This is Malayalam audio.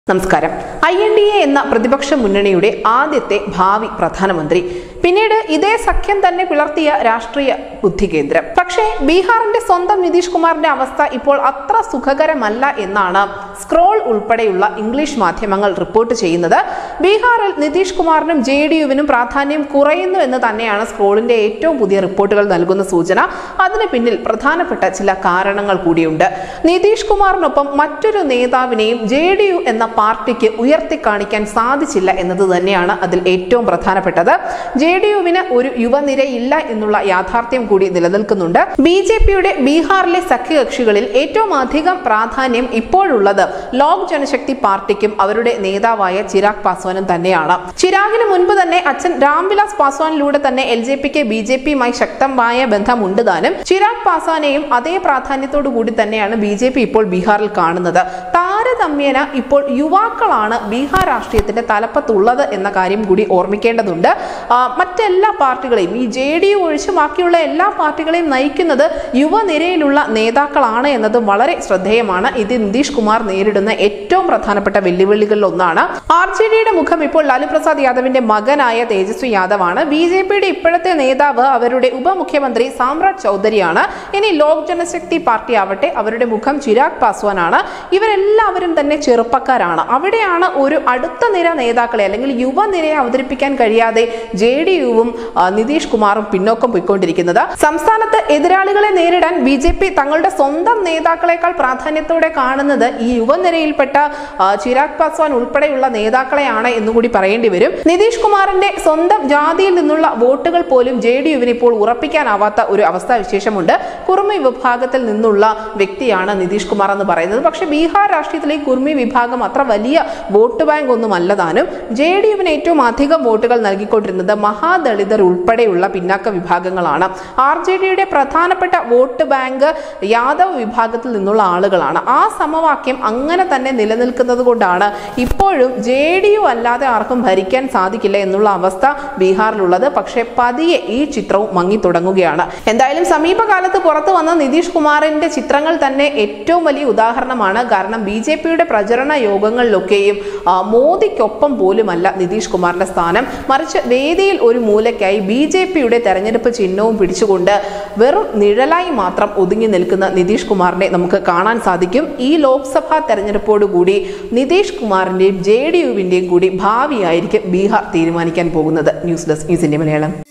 നമസ്കാരം. INDA എന്ന പ്രതിപക്ഷ മുന്നണിയുടെ ആദ്യത്തെ ഭാവി പ്രധാനമന്ത്രി, പിന്നീട് ഇതേ സഖ്യം തന്നെ പിളർത്തിയ രാഷ്ട്രീയ ബുദ്ധികേന്ദ്രം. പക്ഷേ ബീഹാറിന്റെ സ്വന്തം നിതീഷ് കുമാറിന്റെ അവസ്ഥ ഇപ്പോൾ അത്ര സുഖകരമല്ല എന്നാണ് സ്ക്രോൾ ഉൾപ്പെടെയുള്ള ഇംഗ്ലീഷ് മാധ്യമങ്ങൾ റിപ്പോർട്ട് ചെയ്യുന്നത്. ബീഹാറിൽ നിതീഷ് കുമാറിനും JDUവിനും പ്രാധാന്യം കുറയുന്നു എന്ന് തന്നെയാണ് സ്ക്രോളിന്റെ ഏറ്റവും പുതിയ റിപ്പോർട്ടുകൾ നൽകുന്ന സൂചന. അതിന് പിന്നിൽ പ്രധാനപ്പെട്ട ചില കാരണങ്ങൾ കൂടിയുണ്ട്. നിതീഷ് കുമാറിനൊപ്പം മറ്റൊരു നേതാവിനെയും JDU എന്ന പാർട്ടിക്ക് ഉയർത്തി കാണിക്കാൻ സാധിച്ചില്ല എന്നത് തന്നെയാണ് അതിൽ ഏറ്റവും പ്രധാനപ്പെട്ടത്. JDUവിന് ഒരു യുവനിരയില്ല എന്നുള്ള യാഥാർത്ഥ്യം കൂടി നിലനിൽക്കുന്നുണ്ട്. BJPയുടെ ബീഹാറിലെ സഖ്യകക്ഷികളിൽ ഏറ്റവും അധികം പ്രാധാന്യം ഇപ്പോഴുള്ളത് ലോക് ജനശക്തി പാർട്ടിക്കും അവരുടെ നേതാവായ ചിരാഗ് പാസ്വാനും തന്നെയാണ്. ചിരാഗിന് മുൻപ് തന്നെ അച്ഛൻ രാംവിലാസ് പാസ്വാനിലൂടെ തന്നെ LJPക്ക് BJPയുമായി ശക്തമായ ബന്ധമുണ്ട് താനും. ചിരാഗ് പാസ്വാനെയും അതേ പ്രാധാന്യത്തോടു കൂടി തന്നെയാണ് BJP ഇപ്പോൾ ബീഹാറിൽ കാണുന്നത്. താരതമ്യേന ഇപ്പോൾ യുവാക്കളാണ് ബീഹാർ രാഷ്ട്രീയത്തിന്റെ തലപ്പത്തുള്ളത് എന്ന കാര്യം കൂടി ഓർമ്മിക്കേണ്ടതുണ്ട്. മറ്റെല്ലാ പാർട്ടികളെയും, ഈ JDU ഒഴിച്ച് ബാക്കിയുള്ള എല്ലാ പാർട്ടികളെയും നയിക്കുന്നത് യുവനിരയിലുള്ള നേതാക്കളാണ് എന്നത് വളരെ ശ്രദ്ധേയമാണ്. ഇത് നിതീഷ് കുമാർ നേരിടുന്ന ഏറ്റവും പ്രധാനപ്പെട്ട വെല്ലുവിളികളിൽ ഒന്നാണ്. RJDയുടെ മുഖം ഇപ്പോൾ ലാലു പ്രസാദ് യാദവിന്റെ മകനായ തേജസ്വി യാദവ് ആണ്. BJPയുടെ ഇപ്പോഴത്തെ നേതാവ് അവരുടെ ഉപമുഖ്യമന്ത്രി സാമ്രാജ് ചൗധരിയാണ്. ഇനി ലോക് ജനശക്തി പാർട്ടി ആവട്ടെ, അവരുടെ മുഖം ചിരാഗ് പാസ്വാൻ ആണ്. ഇവരെല്ലാവരും തന്നെ ചെറുപ്പക്കാരാണ്. അവിടെയാണ് ഒരു അടുത്ത നിര നേതാക്കളെ അല്ലെങ്കിൽ യുവനിരയെ അവതരിപ്പിക്കാൻ കഴിയാതെ JDUവും നിതീഷ് കുമാറും പിന്നോക്കം പോയിക്കൊണ്ടിരിക്കുന്നത്. സംസ്ഥാനത്ത് എതിരാളികളെ നേരിടാൻ BJP തങ്ങളുടെ സ്വന്തം നേതാക്കളെക്കാൾ പ്രാധാന്യത്തോടെ കാണുന്നത് ഈ യുവനിരയിൽപ്പെട്ട ചിരാഗ് പാസ്വാൻ ഉൾപ്പെടെയുള്ള നേതാക്കളെയാണ് എന്നുകൂടി പറയേണ്ടി വരും. നിതീഷ് കുമാറിന്റെ സ്വന്തം ജാതിയിൽ നിന്നുള്ള വോട്ടുകൾ പോലും JDUവിന് ഇപ്പോൾ ഉറപ്പിക്കാനാവാത്ത ഒരു അവസ്ഥാവിശേഷമുണ്ട്. കുർമി വിഭാഗത്തിൽ നിന്നുള്ള വ്യക്തിയാണ് നിതീഷ് കുമാർ എന്ന് പറയുന്നത്. പക്ഷേ ബീഹാർ രാഷ്ട്രീയത്തിലെ കുർമി വിഭാഗം അത്ര വലിയ വോട്ട് ബാങ്ക് ഒന്നും അല്ലതാനും. JDUവിന് ഏറ്റവും അധികം വോട്ടുകൾ നൽകിക്കൊണ്ടിരുന്നത് മഹാദളിതർ ഉൾപ്പെടെയുള്ള പിന്നാക്ക വിഭാഗങ്ങളാണ്. RJDയുടെ പ്രധാനപ്പെട്ട വോട്ട് ബാങ്ക് യാദവ് വിഭാഗത്തിൽ നിന്നുള്ള ആളുകളാണ്. ആ സമവാക്യം അങ്ങനെ തന്നെ നിലനിൽക്കുന്നത് കൊണ്ടാണ് ഇപ്പോഴും JDU അല്ലാതെ ആർക്കും ഭരിക്കാൻ സാധിക്കില്ല എന്നുള്ള അവസ്ഥ ബീഹാറിലുള്ളത്. പക്ഷേ പതിയെ ഈ ചിത്രവും മങ്ങി തുടങ്ങുകയാണ്. എന്തായാലും സമീപകാലത്ത് പുറത്തു വന്ന നിതീഷ് കുമാറിന്റെ ചിത്രങ്ങൾ തന്നെ ഏറ്റവും വലിയ ഉദാഹരണമാണ്. കാരണം BJPയുടെ പ്രചരണ യോഗങ്ങളിലൊക്കെയും മോദിക്കൊപ്പം പോലുമല്ല നിതീഷ് കുമാറിന്റെ സ്ഥാനം. മറിച്ച് വേദിയിൽ ഒരു മൂലയ്ക്കായി BJPയുടെ തെരഞ്ഞെടുപ്പ് ചിഹ്നവും പിടിച്ചുകൊണ്ട് വെറും നിഴലായി മാത്രം ഒതുങ്ങി നിൽക്കുന്ന നിതീഷ് കുമാറിനെ നമുക്ക് കാണാൻ സാധിക്കും. ഈ ലോക്സഭാ തെരഞ്ഞെടുപ്പോടുകൂടി നിതീഷ് കുമാറിന്റെയും JDUവിന്റെയും കൂടി ഭാവിയായിരിക്കും ബീഹാർ തീരുമാനിക്കാൻ പോകുന്നത്. News desk news India Malayalam.